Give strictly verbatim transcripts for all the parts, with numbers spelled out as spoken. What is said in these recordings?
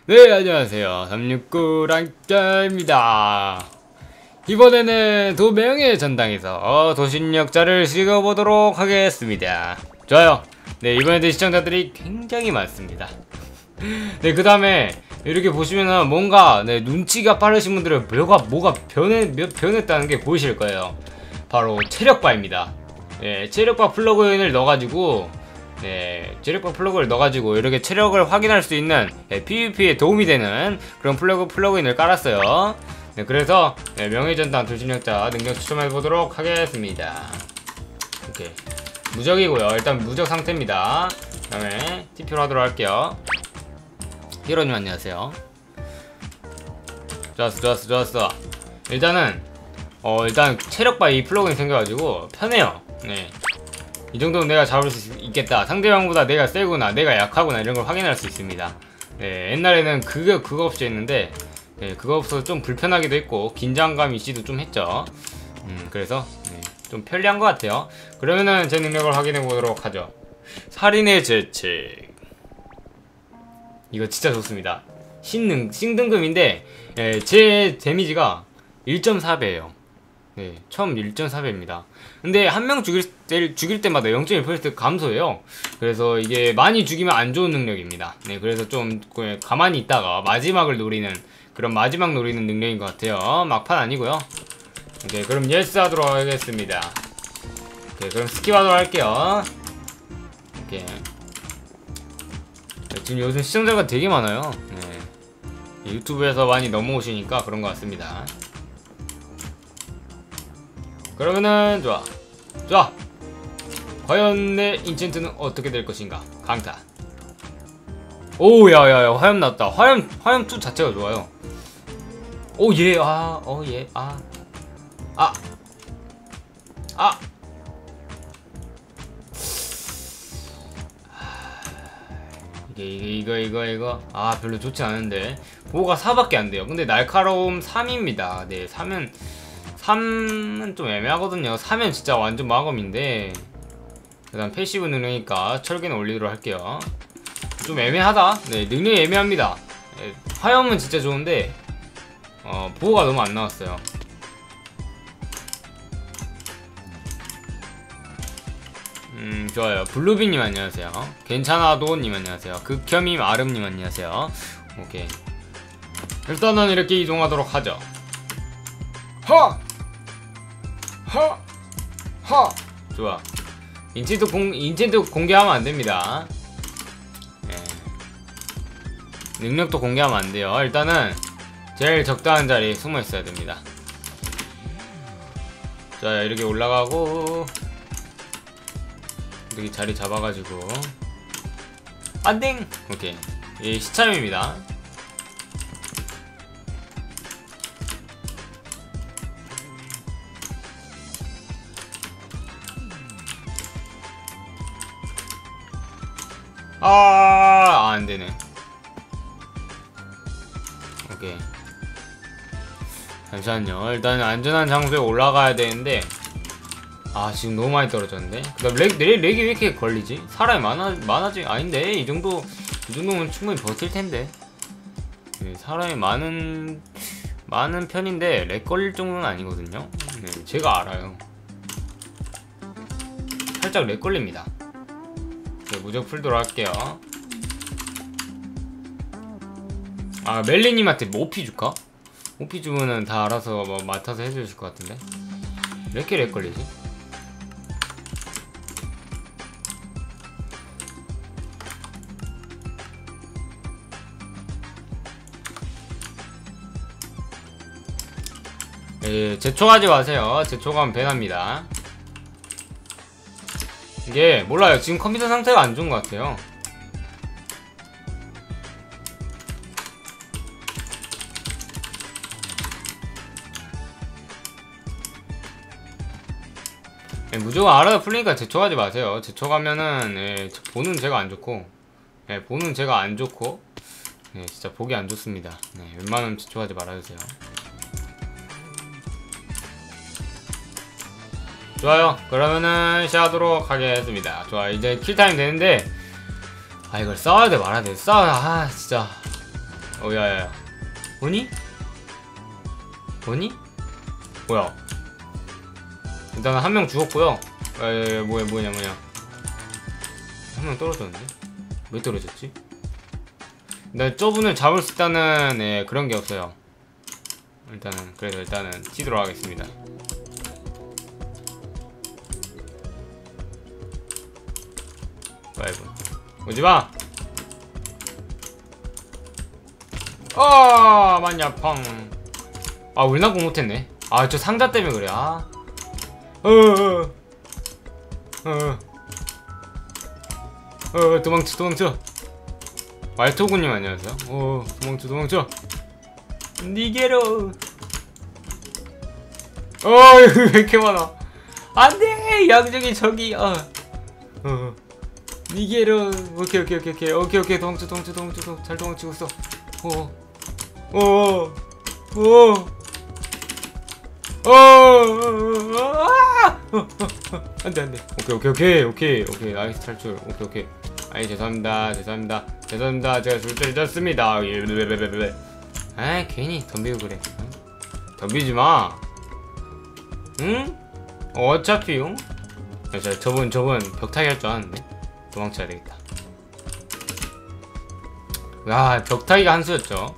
네, 안녕하세요. 삼육구 랑짜입니다. 이번에는 도명의 전당에서 도신력자를 찍어보도록 하겠습니다. 좋아요. 네, 이번에도 시청자들이 굉장히 많습니다. 네, 그 다음에 이렇게 보시면은 뭔가 네, 눈치가 빠르신 분들은 뭐가 뭐가 변해, 변했다는 게 보이실 거예요. 바로 체력바입니다. 네, 체력바 플러그인을 넣어가지고 네, 체력바 플러그를 넣어가지고 이렇게 체력을 확인할 수 있는 네, 피브이피에 도움이 되는 그런 플러그 플러그인을 깔았어요. 네, 그래서 네, 명예전당 도신력자 능력 추첨해보도록 하겠습니다. 오케이, 무적이고요. 일단 무적 상태입니다. 그 다음에 티피로 하도록 할게요. 히로님 안녕하세요. 좋았어 좋았어 좋았어. 일단은 어 일단 체력바 이 플러그인 생겨가지고 편해요. 네, 이 정도는 내가 잡을 수 있겠다, 상대방보다 내가 세구나, 내가 약하구나, 이런 걸 확인할 수 있습니다. 네, 옛날에는 그거 그거 없이 했는데 네, 그거 없어서 좀 불편하기도 했고 긴장감 있기도 좀 했죠. 음 그래서 네, 좀 편리한 것 같아요. 그러면은 제 능력을 확인해 보도록 하죠. 살인의 재책, 이거 진짜 좋습니다. 신능 신등급인데 예, 제 데미지가 일 점 사 배예요 네, 처음 일 점 사 배입니다. 근데 한 명 죽일, 때, 죽일 때마다 영 점 일 퍼센트 감소해요. 그래서 이게 많이 죽이면 안 좋은 능력입니다. 네, 그래서 좀 가만히 있다가 마지막을 노리는 그런 마지막 노리는 능력인 것 같아요. 막판 아니고요. 오케이, 그럼 예스 하도록 하겠습니다. 오케이, 그럼 스킵 하도록 할게요. 오케이. 네, 지금 요즘 시청자가 되게 많아요. 네, 유튜브에서 많이 넘어오시니까 그런 것 같습니다. 그러면은 좋아 좋아 과연 내 인챈트는 어떻게 될 것인가. 강타. 오, 야야야, 화염 났다. 화염 화염 투 자체가 좋아요. 오, 예. 아, 어, 예. 아. 아. 아. 이게 이게 이거 이거 이거 아, 별로 좋지 않은데. 보호가 사밖에 안 돼요. 근데 날카로움 삼입니다. 네, 삼은 삼은 좀 애매하거든요. 사면 진짜 완전 마검인데. 그 다음 패시브 능력이니까 철기는 올리도록 할게요. 좀 애매하다. 네, 능력이 애매합니다. 네, 화염은 진짜 좋은데 어, 보호가 너무 안 나왔어요. 음, 좋아요. 블루비님 안녕하세요. 괜찮아도님 안녕하세요. 극혐임 아름님 안녕하세요. 오케이, 일단은 이렇게 이동하도록 하죠. 허! 허! 허! 좋아. 인챈트 공, 인챈트 공개하면 안 됩니다. 네. 능력도 공개하면 안 돼요. 일단은 제일 적당한 자리에 숨어 있어야 됩니다. 자, 이렇게 올라가고 이렇게 자리 잡아가지고 안딩! 오케이. 이 시참입니다. 아, 안되네. 오케이, 잠시만요. 일단 안전한 장소에 올라가야 되는데 아, 지금 너무 많이 떨어졌는데. 그 다음 렉, 렉, 렉이 왜 이렇게 걸리지? 사람이 많아, 많아지, 아닌데 이 정도 이 정도면 충분히 버틸 텐데. 네, 사람이 많은 많은 편인데 렉 걸릴 정도는 아니거든요. 네, 제가 알아요. 살짝 렉 걸립니다. 네, 무적 풀도록 할게요. 아, 멜리님한테 뭐 오피 줄까? 오피 주면은 다 알아서 뭐 맡아서 해주실 것 같은데. 왜 이렇게 렉 걸리지? 예, 재촉하지 마세요. 재촉하면 배납니다. 이게 몰라요. 지금 컴퓨터 상태가 안 좋은 것 같아요. 예, 무조건 알아서 풀리니까 재촉하지 마세요. 재촉하면은 예, 보는 제가 안 좋고 예, 보는 제가 안 좋고 예, 진짜 보기 안 좋습니다. 네, 웬만하면 재촉하지 말아주세요. 좋아요. 그러면은 시작하도록 하겠습니다. 좋아, 이제 킬타임 되는데 아, 이걸 싸워야 돼 말아야 돼. 싸워. 아, 진짜 어 야야야 뭐니? 뭐니? 뭐야 일단 한 명 죽었고요. 야야야 뭐야 뭐냐 뭐냐 한 명 떨어졌는데? 왜 떨어졌지? 근데 저분을 잡을 수 있다는 네, 그런 게 없어요. 일단은 그래도 일단은 치도록 하겠습니다. 아이고 오지마! 아 맞냐 팡. 아 울나공 못했네. 아 저 상자 때문에 그래. 아 어어어 어어 어 도망쳐 도망쳐. 말토구님 안녕하세요. 어 도망쳐 도망쳐. 니게로. 어 왜 이렇게 많아. 안돼 양쪽이 저기. 어 어 니게로. 오케이 오케이 오케이 오케이 오케이 오케이 도망쳐 도망쳐 도망쳐. 잘 도망치고 있어. 어어어어 어 안돼 안돼. 오케이 오케이 오케이 오케이 오케이 나이스 탈출. 오케이 오케이. 아이 죄송합니다 죄송합니다 죄송합니다 제가 줄줄 졌습니다. 아 괜히 덤비고 그래. 응? 덤비지마. 응? 어차피 응? 저, 저분 저분 벽타기 할 줄 아는데 도망쳐야 되겠다. 야 벽타기가 한 수였죠.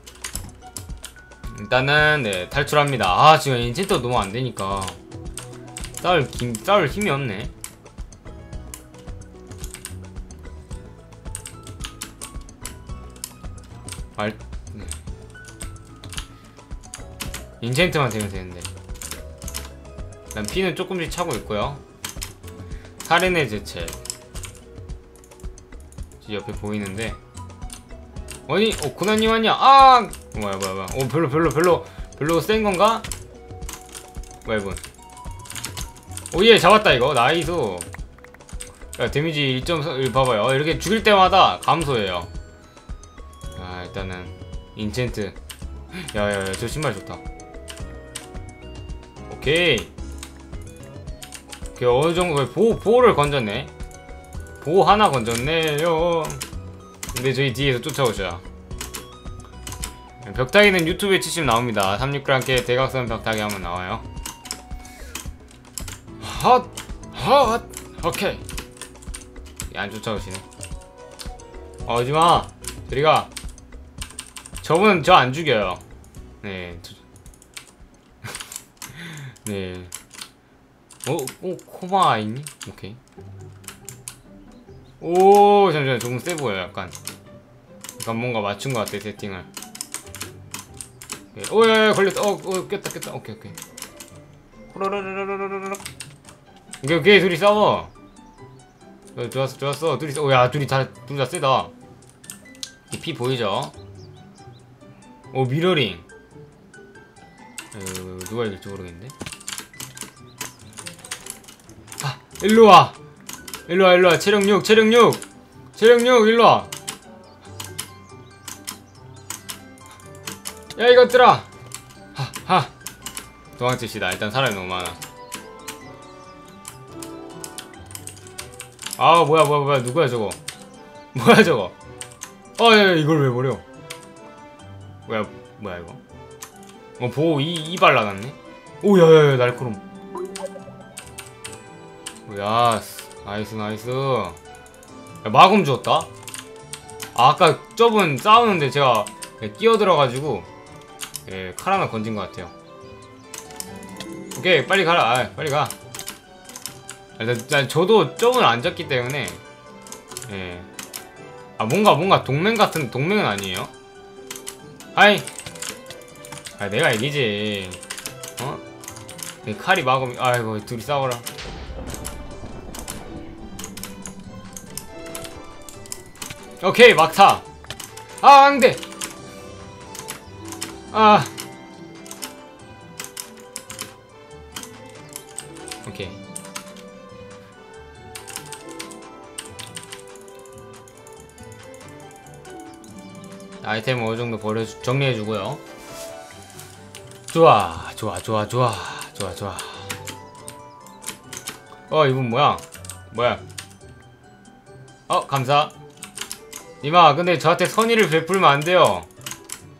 일단은 네 탈출합니다. 아 지금 인젠터 너무 안되니까 싸울, 힘, 싸울 힘이 없네. 알... 네. 인챈트만 되면 되는데. 일단 피는 조금씩 차고 있고요. 살인의 제체 옆에 보이는데 아니 어 고난님 아니야. 아 뭐야 뭐야 뭐야. 어 별로 별로 별로 별로 센건가? 뭐야 이건. 오예 잡았다 이거. 나이스. 야 데미지 일 점 일 봐봐요. 이렇게 죽일 때마다 감소해요. 아 일단은 인챈트. 야야야 저 신발 좋다. 오케이 오케이 어느정도 보호, 보호를 건졌네. 보호 하나 건졌네요. 근데 저희 뒤에서 쫓아오셔. 벽타기는 유튜브에 치시면 나옵니다. 삼십구랑 함께 대각선 벽타기 하면 나와요. 헛! 헛! 오케이. 안 쫓아오시네. 어, 오지마! 저리가! 저분은 저 안 죽여요. 네. 저... 네. 어? 어? 코마 있니? 오케이. 오 잠시만 조금 세 보여. 약간 약간 뭔가 맞춘 것 같아 세팅을. 오야 걸렸다. 어, 어 꼈다 꼈다. 오케이 오케이. 호로로로로로로로. 오케이 오케이 둘이 싸워. 어, 좋았어 좋았어 둘이 싸워. 오야 둘이 다 둘 다 세다. 이 피 보이죠? 오 미러링. 어, 누가 이길지 모르겠는데. 아 일로와 일로와 일로와. 체력 육 체력 육 체력 육 일로와. 야 이것들아. 하하 도망칩시다. 일단 사람이 너무 많아. 아 뭐야 뭐야 뭐야 누구야 저거. 뭐야 저거. 아야 이걸 왜 버려. 뭐야 뭐야 이거. 어 보호 이, 이발 나갔네. 오야야야 날카로움. 오야 나이스 나이스. 야, 마검 주었다. 아, 아까 저분 싸우는데 제가 끼어들어가지고 예, 칼 하나 건진 것 같아요. 오케이 빨리 가라. 아, 빨리 가. 일단, 난 저도 저분 안 잡기 때문에 예. 아 뭔가 뭔가 동맹 같은 동맹은 아니에요. 하이. 아 내가 이기지. 어? 칼이 마검. 아이고 둘이 싸워라. 오케이 막타. 아 안돼. 아 오케이. 아이템 어느정도 버려 정리해주고요. 좋아 좋아 좋아 좋아 좋아 좋아. 어 이분 뭐야 뭐야. 어 감사. 이마 근데 저한테 선의를 베풀면 안돼요.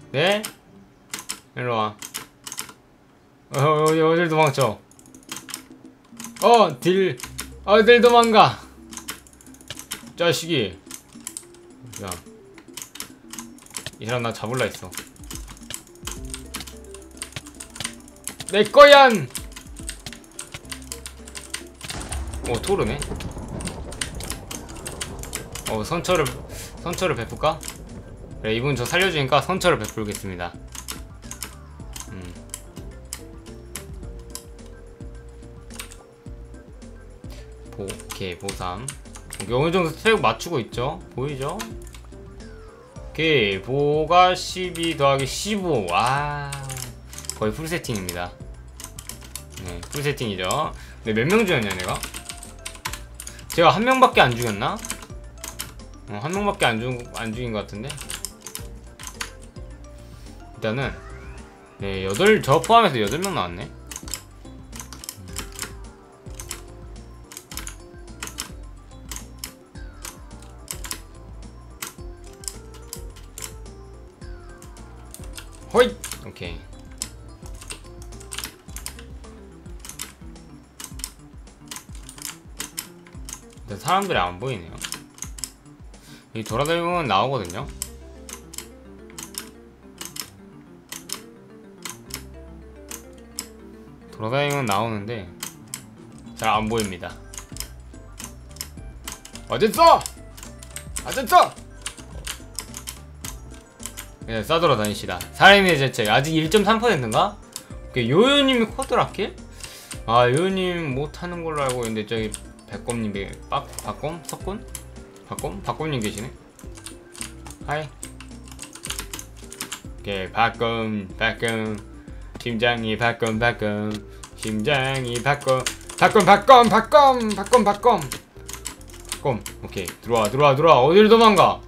네? 일로와. 어, 어디, 어딜 도망쳐. 어, 딜. 어딜 도망가. 자식이. 야. 이 사람 나 잡을라 했어. 내 거야! 오, 토르네. 어, 선처를, 선처를 베풀까? 그래, 이분 저 살려주니까 선처를 베풀겠습니다. 음. 보, 오케이, 보삼. 오케이, 어느 정도 스펙 맞추고 있죠? 보이죠? 오케이, 보가 십이 더하기 십오. 와, 거의 풀 세팅입니다. 네, 풀 세팅이죠. 네, 몇 명 죽였냐, 내가? 제가 한 명밖에 안 죽였나? 어, 한 명밖에 안, 죽, 안 죽인 것 같은데? 일단은, 네, 여덟, 저 포함해서 여덟 명 나왔네? 호잇! 오케이. 일단 사람들이 안 보이네요. 이 돌아다니면 나오거든요. 돌아다니면 나오는데 잘 안 보입니다. 어딨어! 어딨어! 네, 싸돌아다니시다. 살인의 재책 아직 일 점 삼 퍼센트인가? 요요님이 코드라킬? 아, 요요님 못하는 걸로 알고 있는데 저기 백곰님이 빡? 박곰? 석곰? 박곰? 박곰님 계시네? 하이. 오케이, 박곰, 박곰. 심장이 박곰, 박곰. 심장이 박곰. 박곰, 박곰, 박곰, 박곰, 박곰. 박곰. 오케이, 들어와, 들어와, 들어와. 어딜 도망가?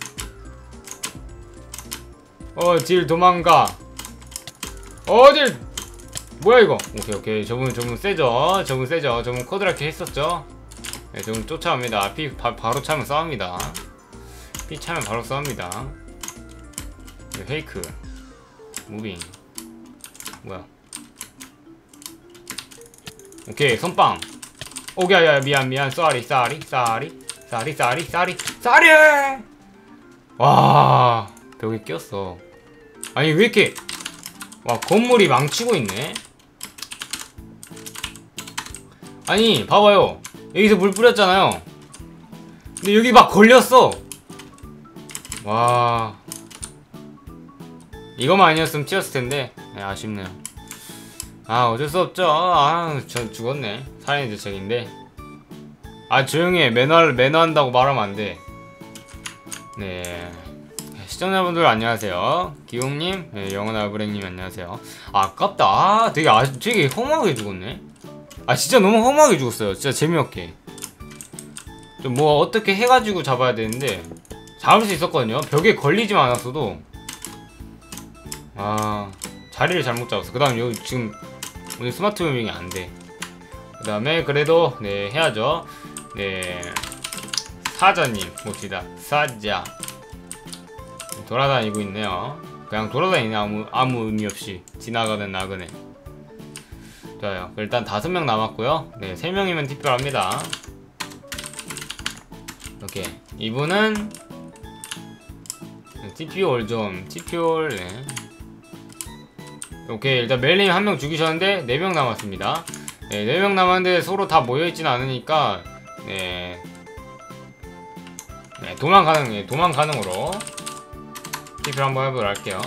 어딜 도망가? 어딜? 뭐야 이거? 오케이 오케이 저분 저분 세죠? 저분 세죠? 저분 코드라키 했었죠? 네, 저분 쫓아옵니다. 피 바, 바로 차면 싸웁니다. 피 차면 바로 싸웁니다. 네, 페이크 무빙 뭐야? 오케이 선빵. 오케이 야 미안 미안 쏘리 쏘리 쏘리 쏘리 쏘리 쏘리 쏘리. 와 벽에 꼈어. 아니 왜 이렇게 와 건물이 망치고 있네. 아니 봐봐요 여기서 물 뿌렸잖아요. 근데 여기 막 걸렸어. 와 이거만 아니었으면 튀었을텐데. 네, 아쉽네요. 아 어쩔수 없죠. 아 전 죽었네. 살인의 대책인데. 아 조용히 매너 매너 한다고 말하면 안돼. 네 시청자분들 안녕하세요. 기용님, 네, 영원한 브랭님 안녕하세요. 아, 아깝다. 아, 되게 아, 되게 허무하게 죽었네. 아 진짜 너무 허무하게 죽었어요. 진짜 재미없게. 좀 뭐 어떻게 해가지고 잡아야 되는데 잡을 수 있었거든요. 벽에 걸리지만 않았어도. 아 자리를 잘못 잡았어. 그 다음 여기 지금 오늘 스마트 무빙이 안 돼. 그 다음에 그래도 네 해야죠. 네 사자님 봅시다. 사자 돌아다니고 있네요. 그냥 돌아다니네. 아무 아무 의미 없이 지나가는 나그네. 좋아요. 일단 다섯 명 남았고요. 네, 세 명이면 특별합니다. 오케이. 이분은 티피올 좀 티피올. 네. 오케이. 일단 멜님 한 명 죽이셨는데 네 명 남았습니다. 네, 네 명 남았는데 서로 다 모여있지는 않으니까 네, 네 도망가능, 네, 도망가능으로 티피를 한번 해보도록 할게요.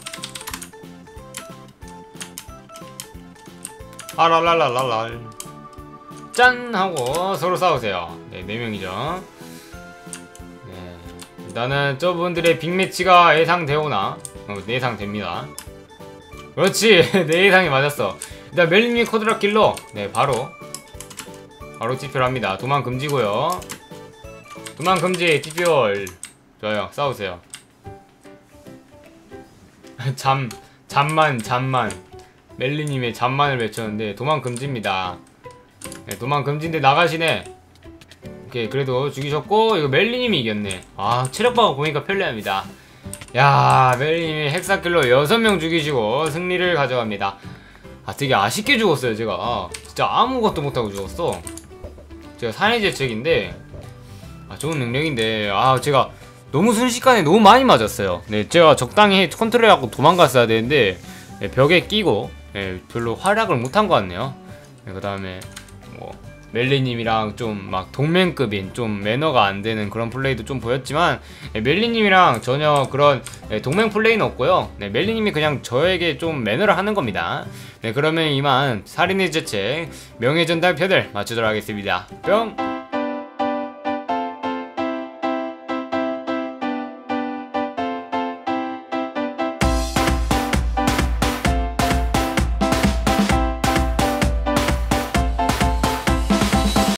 아랄랄랄랄랄 짠! 하고 서로 싸우세요. 네, 네 명이죠. 네, 일단은 저분들의 빅매치가 예상되오나 어, 예상됩니다. 그렇지! 내 예상이 맞았어. 일단 멜님이 코드라킬로 네 바로 바로 티피를 합니다. 도망 금지고요. 도망 금지 티피올. 좋아요. 싸우세요. 잠 잠만 잠만 멜리님의 잠만을 외쳤는데 도망 금지입니다. 네, 도망 금지인데 나가시네. 오케이 그래도 죽이셨고 이거 멜리님이 이겼네. 아 체력바가 보니까 편리합니다. 야, 멜리님이 헥사킬로 여섯 명 죽이시고 승리를 가져갑니다. 아, 되게 아쉽게 죽었어요. 제가 진짜 아무것도 못하고 죽었어. 제가 산해제책인데 아, 좋은 능력인데 아, 제가 너무 순식간에 너무 많이 맞았어요. 네, 제가 적당히 컨트롤해갖고 도망갔어야 되는데 네, 벽에 끼고 네, 별로 활약을 못한 것 같네요. 네, 그 다음에 뭐 멜리님이랑 좀 막 동맹급인 좀 매너가 안 되는 그런 플레이도 좀 보였지만 네, 멜리님이랑 전혀 그런 네, 동맹 플레이는 없고요. 네, 멜리님이 그냥 저에게 좀 매너를 하는 겁니다. 네, 그러면 이만 살인의 제책 명예전달 편을 마치도록 하겠습니다. 뿅!